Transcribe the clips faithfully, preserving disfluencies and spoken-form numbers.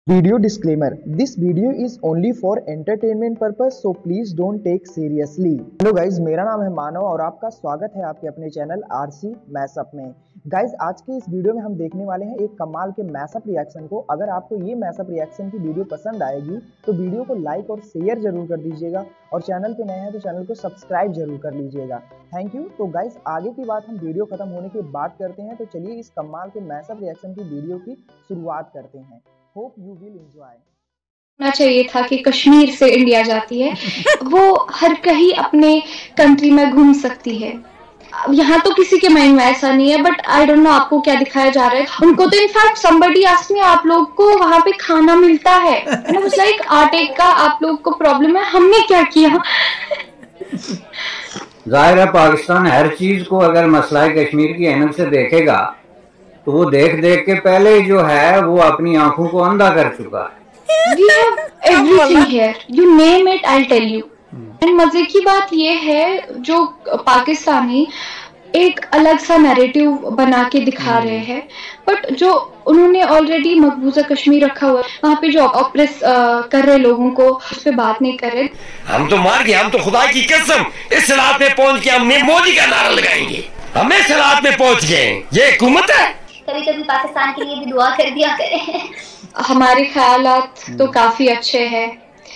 Video disclaimer: This video is only for entertainment purpose, so please don't take seriously. Hello guys, मेरा नाम है मानव और आपका स्वागत है आपके अपने चैनल आरसी मैशअप में। गाइज, आज के इस वीडियो में हम देखने वाले हैं एक कमाल के मैशअप रिएक्शन को। अगर आपको ये मैशअप रिएक्शन की वीडियो पसंद आएगी तो वीडियो को लाइक और शेयर जरूर कर दीजिएगा और चैनल पे नए हैं तो चैनल को सब्सक्राइब जरूर कर लीजिएगा। Thank you. तो गाइज, आगे की बात हम वीडियो खत्म होने के बाद करते हैं, तो चलिए इस कमाल के मैशअप रिएक्शन की वीडियो की शुरुआत करते हैं। Hope you will enjoy. होना चाहिए था कि कश्मीर से इंडिया जाती है, वो हर कहीं अपने कंट्री में घूम सकती है। यहाँ तो किसी के माइंड में ऐसा नहीं है, बट आई डोंट नो आपको क्या दिखाया जा रहा है। उनको तो इनफैक्ट समबडी आस्क्ड मी, आप लोग को वहाँ पे खाना मिलता है? एंड आई वाज लाइक, आटे का आप लोग को प्रॉब्लम है, हमने क्या किया? जाहिर है पाकिस्तान हर चीज को अगर मसला कश्मीर की अहमियत से देखेगा तो वो देख देख के पहले जो है वो अपनी आंखों को अंधा कर चुका है। We have everything here. You name it, I'll tell you. And मजे की बात ये है, जो पाकिस्तानी एक अलग सा नैरेटिव बना के दिखा रहे हैं, बट जो उन्होंने ऑलरेडी मकबूजा कश्मीर रखा हुआ है, वहाँ पे जो ऑपरेस कर रहे लोगों को उस पर बात नहीं कर रहे। हम तो मार गए, हम तो खुदा की कसम इस सलात में पहुंच के हमने मोदी का नारा लगाएंगे। हमें सलात में पहुंच गए, ये हुकूमत है। कभी कभी पाकिस्तान के लिए भी दुआ कर दिया करें। हमारे ख्यालात तो काफी अच्छे हैं,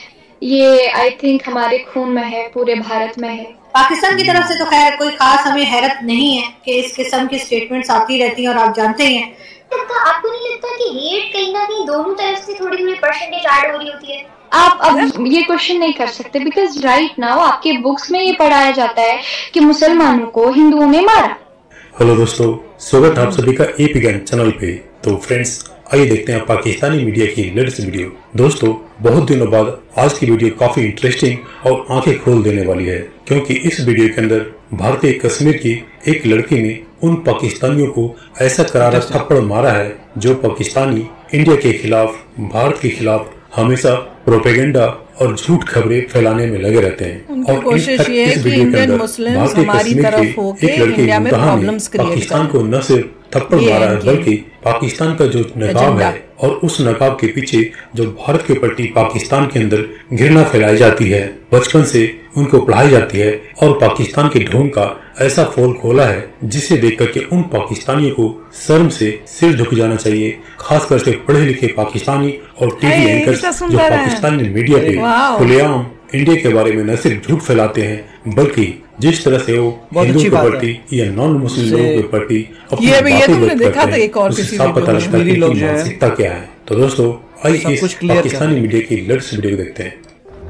ये आई थिंक हमारे खून में है, पूरे भारत में है। पाकिस्तान की तरफ से तो खैर कोई खास हमें हैरत नहीं है कि इस किस्म की स्टेटमेंट्स आती रहती हैं और आप जानते ही हैं। तो आपको नहीं लगता कि हेट कहीं ना कहीं दोनों तरफ से थोड़ी थोड़ी परसेंटेज ऐड हो रही होती है? आप अब ये क्वेश्चन नहीं कर सकते, बिकॉज राइट नाउ आपके बुक्स में ये पढ़ाया जाता है कि मुसलमानों को हिंदुओं ने मारा। हेलो दोस्तों, स्वागत है आप सभी का एपी ज्ञान चैनल पे। तो फ्रेंड्स, आइए देखते हैं पाकिस्तानी मीडिया की लेटेस्ट वीडियो। दोस्तों, बहुत दिनों बाद आज की वीडियो काफी इंटरेस्टिंग और आंखें खोल देने वाली है, क्योंकि इस वीडियो के अंदर भारतीय कश्मीर की एक लड़की ने उन पाकिस्तानियों को ऐसा करारा थप्पड़ मारा है जो पाकिस्तानी इंडिया के खिलाफ, भारत के खिलाफ हमेशा प्रोपेगेंडा और झूठ खबरें फैलाने में लगे रहते हैं। और कोशिश ये है कि इंडियन मुस्लिम्स हमारी तरफ होके इंडिया में प्रॉब्लम्स क्रिएट करें। पाकिस्तान को न सिर्फ थप्पड़ मारा है, बल्कि पाकिस्तान का जो नकाब है और उस नकाब के पीछे जो भारत के प्रति पाकिस्तान के अंदर घृणा फैलाई जाती है, बचपन से उनको पढ़ाई जाती है और पाकिस्तान के ढोंग का ऐसा पोल खोला है जिसे देख करके उन पाकिस्तानियों को शर्म से सिर झुक जाना चाहिए। खासकर से पढ़े लिखे पाकिस्तानी और टीवी एंकर्स जो पाकिस्तानी मीडिया पे खुलेआम इंडिया के बारे में न सिर्फ झूठ फैलाते हैं, बल्कि जिस तरह से वो हिंदुओं के प्रति या नॉन मुस्लिम लोगों के प्रति अपनी बातें व्यक्त करते हैं, उससे साफ पता लगता है कि उनकी मानसिकता क्या है। तो दोस्तों, आइए इस पाकिस्तानी मीडिया की लेटेस्ट वीडियो देखते हैं।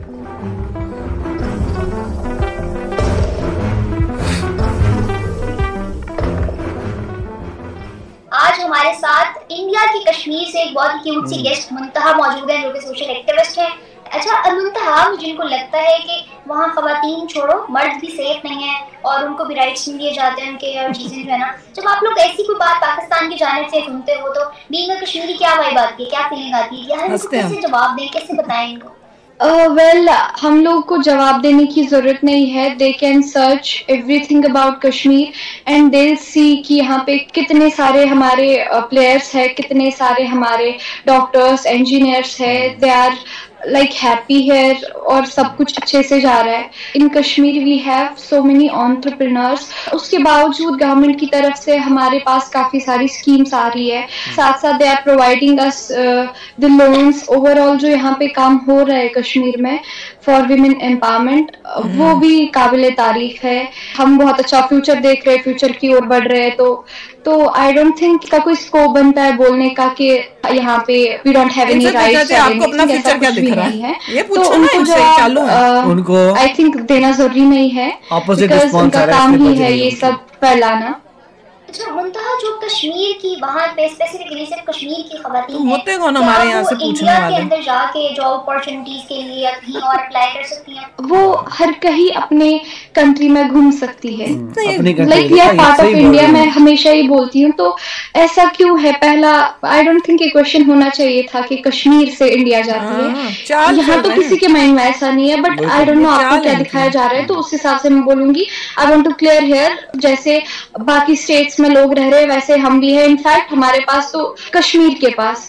आज हमारे साथ इंडिया की कश्मीर से एक बहुत ही क्यूट सी गेस्ट मुंतहा मौजूद है, जो कि सोशल एक्टिविस्ट है। अच्छा मुंतहा, जिनको लगता है कि वहाँ खवातीन छोड़ो, मर्द भी सेफ नहीं है और उनको भी राइट्स नहीं दिए जाते हैं उनके, और चीजें जो है ना, जब आप लोग ऐसी कोई बात पाकिस्तान की जानिब से सुनते हो तो बीइंग अ कश्मीरी क्या वाइब आती है, क्या फीलिंग आती है, यार इनको कैसे जवाब दें, कैसे बताएं इनको? वेल uh, well, हम लोग को जवाब देने की जरूरत नहीं है। They can search everything about Kashmir and they see कि यहाँ पे कितने सारे हमारे प्लेयर्स है, कितने सारे हमारे डॉक्टर्स, इंजीनियर्स है, दे आर लाइक हैप्पी है और सब कुछ अच्छे से जा रहा है। In Kashmir we have so many entrepreneurs. उसके बावजूद गवर्नमेंट की तरफ से हमारे पास काफी सारी स्कीम्स आ रही है, साथ साथ they are providing us the loans. Overall जो यहाँ पे काम हो रहा है कश्मीर में फॉर विमेन एम्पावरमेंट, वो भी काबिले तारीफ है। हम बहुत अच्छा फ्यूचर देख रहे हैं, फ्यूचर की ओर बढ़ रहे हैं। तो तो आई डोंट थिंक का कोई स्कोप बनता है बोलने का कि यहाँ पे we don't have any rights. आपको अपना फ्यूचर क्या दिख रहा है, ये तो उनको चालू है, उनको आई थिंक देना जरूरी नहीं है, बिकॉज उनका काम ही है ये सब फैलाना। अच्छा मुंतहा, जो कश्मीर की वहाँ पे स्पेसिफिकली सिर्फ कश्मीर की खवातीन तो होते कौन हमारे यहाँ से पूछने वाले, के अंदर जाके जॉब अपॉर्चुनिटीज के लिए या कहीं और अप्लाई कर सकती हैं? वो हर कहीं अपने कंट्री में घूम सकती है। Like we are part of India, मैं हमेशा ही बोलती हूँ। तो ऐसा क्यों है? पहला आई डोंट थिंक ये क्वेश्चन होना चाहिए था कि कश्मीर से इंडिया जाती है। यहाँ तो किसी के माइंड में ऐसा नहीं है, बट आई डोंट नो आपको क्या दिखाया जा रहा है, तो उस हिसाब से मैं बोलूंगी। I want to clear here, जैसे बाकी स्टेट्स में लोग रह रहे हैं वैसे हम भी हैं। इनफैक्ट हमारे पास तो कश्मीर के पास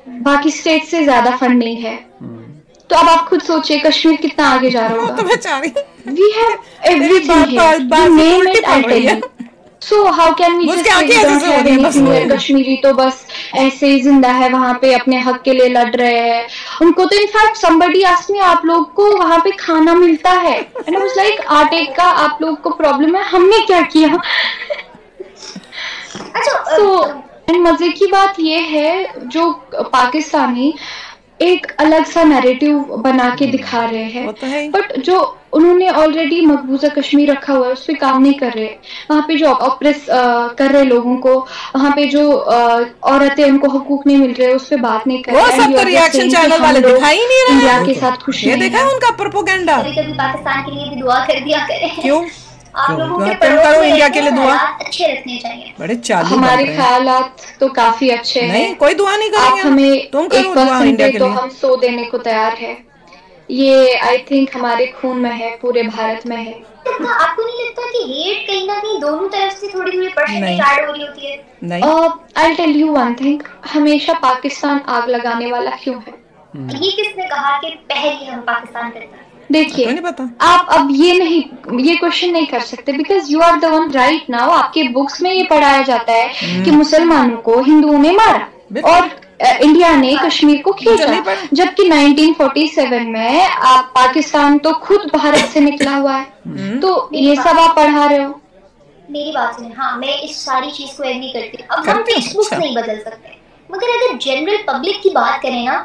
बाकी स्टेट से ज्यादा फंडिंग है। तो अब आप खुद सोचिए कश्मीर कितना आगे जा रहा होगा। We have everything here. So how can we just say don't have anything here? Kashmiri तो बस ऐसे ही जिंदा है, वहां पे अपने हक के लिए लड़ रहे हैं। उनको तो इनफैक्ट समबडी आस्क्ड मी, आप लोग को वहां पे खाना मिलता है? एंड आई वाज लाइक, आटे का आप लोग को प्रॉब्लम है, हमने क्या किया? तो so, मजे की बात ये है जो पाकिस्तानी एक अलग सा नैरेटिव बना के दिखा रहे हैं, बट जो उन्होंने ऑलरेडी मकबूजा कश्मीर रखा हुआ है उस पर काम नहीं कर रहे। वहाँ पे जो ऑपरेस कर रहे लोगों को, वहाँ पे जो औरतें उनको हकूक नहीं मिल रहे उस पर बात नहीं कर रहे। वो सब तो रिएक्शन चैनल वाले दिखा ही नहीं रहे। इंडिया के साथ खुशी देखा है उनका प्रोपोगेंडा। कभी पाकिस्तान के लिए भी दुआ कर दिया करें। क्यों? आप लोगों के करो इंडिया के लिए दुआ, अच्छे रखने चाहिए। बड़े चालू हमारे ख्यालात तो काफी अच्छे हैं। नहीं, कोई दुआ नहीं करेंगे। आप हमें तुम एक परसेंट दे तो हम सौ देने को तैयार है। ये आई थिंक हमारे खून में है, पूरे भारत में है। आपको नहीं लगता कि हेट कहीं ना कहीं दोनों तरफ से थोड़ी थोड़ी परसेंटेज ऐड हो रही होती है? नहीं। I tell you one thing, हमेशा पाकिस्तान आग लगाने वाला क्यों है? ये किसने कहा कि पहले हम पाकिस्तान करते हैं? देखिए, आप अब ये नहीं ये क्वेश्चन नहीं कर सकते, because you are the one right now. आपके बुक्स में ये पढ़ाया जाता है कि मुसलमानों को हिंदुओं ने मारा और इंडिया ने कश्मीर को खींचा, जबकि नाइनटीन फोर्टी सेवन में आप पाकिस्तान तो खुद भारत से निकला हुआ है। तो ये सब आप पढ़ा रहे हो। मेरी बात सुनिए, हाँ मैं इस सारी चीज को एग्री करती हूँ। अब हम टेक्स्ट बुक्स नहीं बदल सकते, मगर अगर जनरल पब्लिक की बात करें ना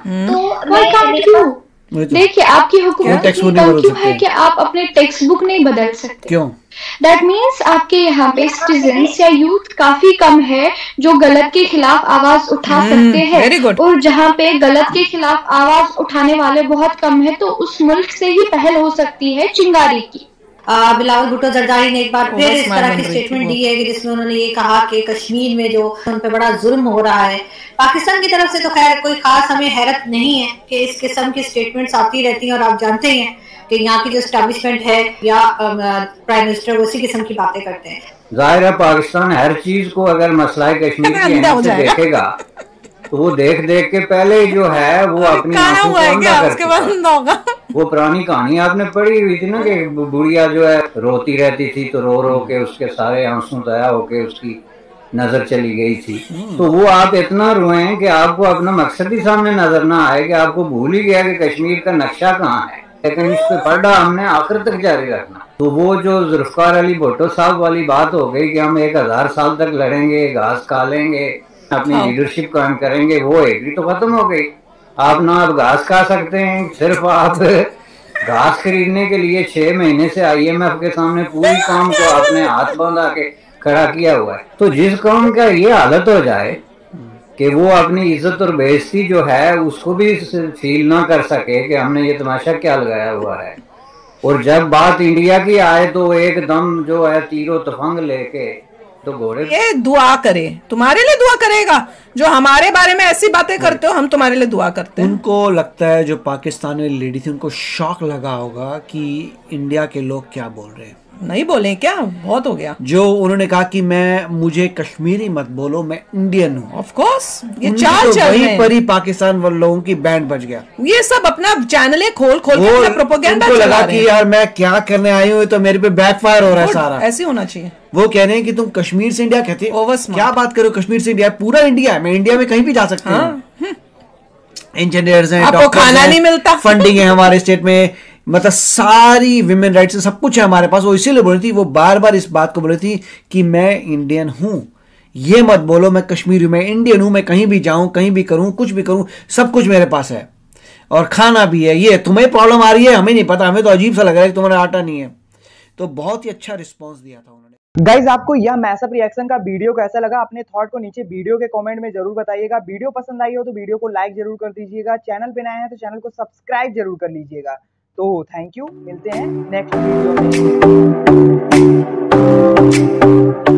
तो देखिए, आपकी हुकूमत इतनी कम क्यों है कि आप अपने टेक्स्ट बुक नहीं बदल सकते? क्यों? दैट मीन्स आपके यहाँ पे सिटीजन्स या यूथ काफी कम है जो गलत के खिलाफ आवाज उठा सकते हैं, और जहाँ पे गलत के खिलाफ आवाज उठाने वाले बहुत कम है, तो उस मुल्क से ही पहल हो सकती है चिंगारी की। बिलावल भुट्टो जरदारी ने एक बार फिर इस तरह की स्टेटमेंट दी है कि जिसमें उन्होंने ये कहा कि कश्मीर में जो उन पे बड़ा जुल्म हो रहा है। पाकिस्तान की तरफ से तो खैर कोई खास हमें हैरत नहीं है कि इस किस्म की स्टेटमेंट्स आती रहती हैं, और आप जानते हैं कि यहाँ की जो एस्टैब्लिशमेंट है या प्राइम मिनिस्टर उसी किस्म की बातें करते हैं। जाहिर है पाकिस्तान हर चीज को अगर मसला कश्मीर की अहमियत से देखेगा तो वो देख देख के पहले जो है वो अपनी आंखों को अंधा कर चुका। वो पुरानी कहानी आपने पढ़ी हुई थी ना कि बुढ़िया जो है रोती रहती थी तो रो रो के उसके सारे आंसू दया होके उसकी नजर चली गई थी। तो वो आप इतना रोए कि आपको अपना मकसद ही सामने नजर ना आए कि आपको भूल ही गया कि कश्मीर का नक्शा कहाँ है। लेकिन इस पे पढ़ा हमने आखिर तक जारी रखना। तो वो जो जुल्फकार अली भुट्टो साहब वाली बात हो गई कि हम एक हजार साल तक लड़ेंगे, घास खा लेंगे, अपनी लीडरशिप कायम करेंगे, वो एक भी तो खत्म हो गई। आप ना आप घास खा सकते हैं, सिर्फ आप घास खरीदने के लिए छह महीने से आई एम एफ के सामने पूरी काम को आपने हाथ बांधा के खड़ा किया हुआ है। तो जिस कौम का ये हालत हो जाए कि वो अपनी इज्जत और बेइज्जती जो है उसको भी फील ना कर सके कि हमने ये तमाशा क्या लगाया हुआ है, और जब बात इंडिया की आए तो एकदम जो है तीरो तफंग लेके तो घोड़े ये दुआ करे, तुम्हारे लिए दुआ करेगा। जो हमारे बारे में ऐसी बातें करते हो हम तुम्हारे लिए दुआ करते हैं। उनको लगता है जो पाकिस्तानी लेडी थी उनको शॉक लगा होगा कि इंडिया के लोग क्या बोल रहे हैं। नहीं बोले क्या, बहुत हो गया। जो उन्होंने कहा कि मैं मुझे कश्मीरी मत बोलो, मैं इंडियन हूँ। ऑफ कोर्स ये चाल चल रहे हैं। पर ही पाकिस्तान वाले लोगों की बैंड बज गया। ये सब अपना चैनल खोल खोल के अपना प्रोपेगेंडा चला लगा कि यार मैं क्या करने आई हूँ, तो मेरे पे बैकफायर हो रहा है सारा। ऐसे होना चाहिए। वो कह रहे हैं कि तुम कश्मीर से इंडिया कहते हो, क्या बात करो, कश्मीर से इंडिया, पूरा इंडिया है। मैं इंडिया में कहीं भी जा सकता हूँ। इंजीनियर्स हैं, आपको खाना नहीं मिलता, फंडिंग है हमारे स्टेट में, मतलब सारी विमेन राइट्स सब कुछ है हमारे पास। वो इसीलिए बोल रही थी, वो बार बार इस बात को बोल रही थी कि मैं इंडियन हूं, ये मत बोलो मैं कश्मीरी हूं, मैं इंडियन हूं, मैं कहीं भी जाऊं, कहीं भी करूं, कुछ भी करूं, सब कुछ मेरे पास है और खाना भी है। ये तुम्हें प्रॉब्लम आ रही है, हमें नहीं पता, हमें तो अजीब सा लग रहा है कि तुम्हारा आटा नहीं है। तो बहुत ही अच्छा रिस्पॉन्स दिया था उन्होंने। गाइज आपको यह मैसअप रिएक्शन का वीडियो कैसा लगा, अपने थॉट को नीचे वीडियो के कमेंट में जरूर बताइएगा। वीडियो पसंद आई हो तो वीडियो को लाइक जरूर कर दीजिएगा। चैनल पे नए हैं तो चैनल को सब्सक्राइब जरूर कर लीजिएगा। तो थैंक यू, मिलते हैं नेक्स्ट वीडियो में।